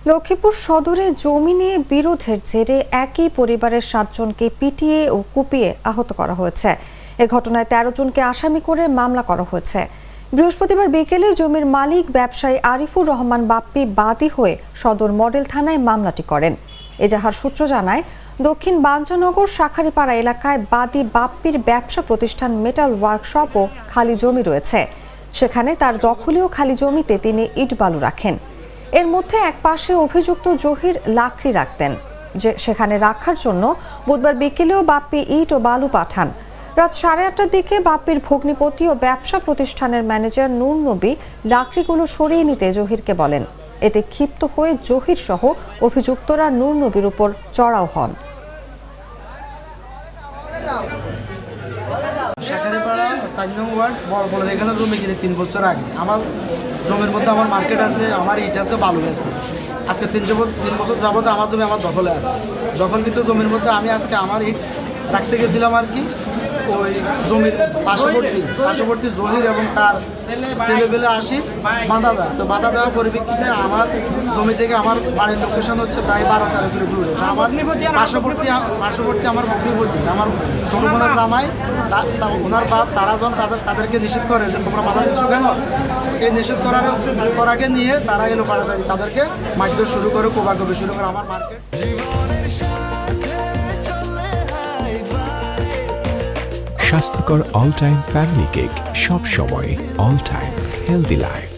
লক্ষ্মীপুর সদরে জমি নিয়ে বিরোধের জেরে একই পরিবারের 7 জনকে পিটিয়ে ও কুপিয়ে আহত করা হয়েছে। এ ঘটনায় 13 জনকে আসামি করে মামলা করা হয়েছে। বৃহস্পতিবার বিকেলে জমির মালিক ব্যবসায়ী আরিফুর রহমান বাপ্পি বাদী হয়ে সদর মডেল থানায় মামলাটি করেন। এজাহার সূত্র জানায়, দক্ষিণ বাঞ্চানগর শাখারিপাড়া এলাকায় বাদী বাপ্পির ব্যবসা প্রতিষ্ঠান মেটাল ওয়ার্কশপ ও খালি জমি রয়েছে। সেখানে তার দখলীয় খালি জমিতে তিনি ইট বালু রাখেন। এর মধ্যে এক পাশে অভিযুক্ত জহির লাকড়ি রাখতেন, যে সেখানে রাখার জন্য বুধবার বিকেলেও বাপ্পি ইট ও বালু পাঠান। রাত 8:30টার দিকে বাপ্পির ভগ্নিপতি ও ব্যবসা প্রতিষ্ঠানের ম্যানেজার নূর নবী লাকড়িগুলো সরিয়ে নিতে জহিরকে বলেন। এতে ক্ষিপ্ত হয়ে জহির সহ অভিযুক্তরা নূর নবীর উপর চড়াও হন। শাখারিপাড়া 4 নং ওয়ার্ড বড় এখানে জমি কিনে 3 বছর আগে আমার জমির মধ্যে আমার মার্কেট আছে, আমার ইট আছে, বালু আছে। আজকে 3 বছর যাবত আমার জমি আমার দখলে আছে। দখলকৃত জমির মধ্যে আমি আজকে আমার ইট রাখতে গেছিলাম আর কি। ওই জমির পার্শ্ববর্তী জহির এবং তার ছেলেবেলে আসি বাঁধা দেয়। তো বাঁধা দেওয়ার পরিপ্রেক্ষিতে আমার জমি থেকে আমার বাড়ির লোকেশন হচ্ছে প্রায় 12-13 কিলো দূরে। আমার পার্শ্ববর্তী আমার ভগ্নিপতি, আমার ছোটবোনা জামাই, ওনার বাপ তারাজন তাদেরকে নিষেধ করে যে তোমরা বাধা দিচ্ছ কেন। এই নিষেধ করাকে নিয়ে তারা এলো পাড়াদারি, তাদেরকে মারধর শুরু করে, কোবাকবি শুরু করে। আমার মার্কেট স্বাস্থ্যকর অল টাইম ফ্যামিলি কেক, সব সময় অল টাইম হেলদি লাইফ।